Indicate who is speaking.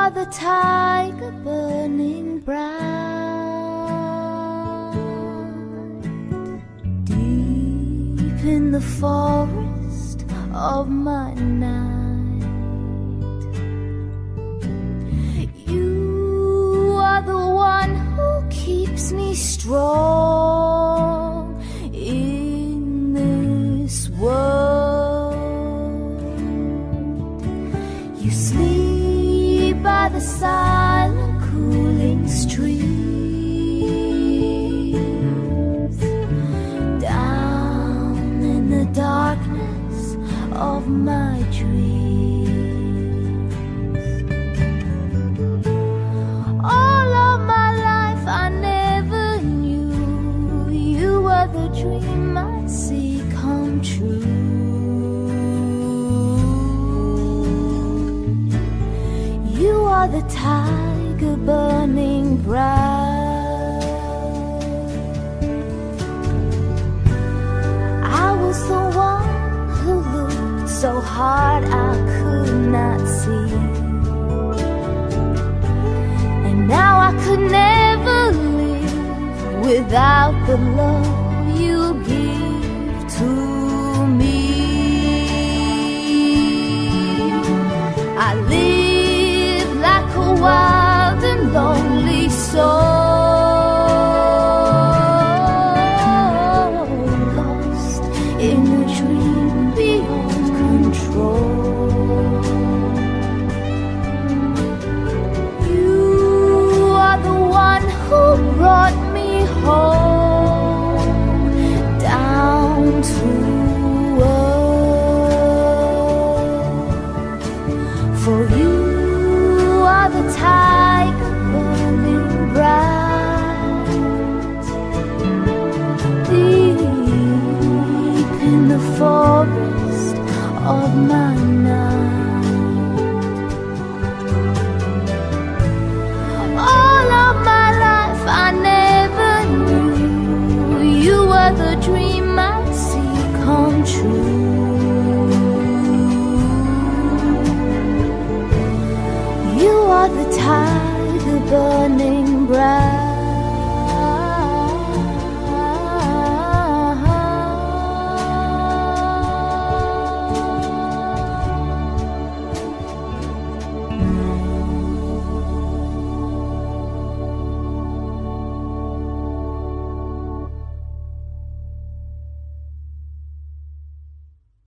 Speaker 1: are the tiger burning bright, deep in the forest of my night. You are the one who keeps me strong in this world. You sleep by the silent cooling streams, down in the darkness of my dreams. All of my life I never knew you were the dream I'd see come true. You are the tiger burning bright. I was the one who looked so hard I could not see, and now I could never live without the love you give to me.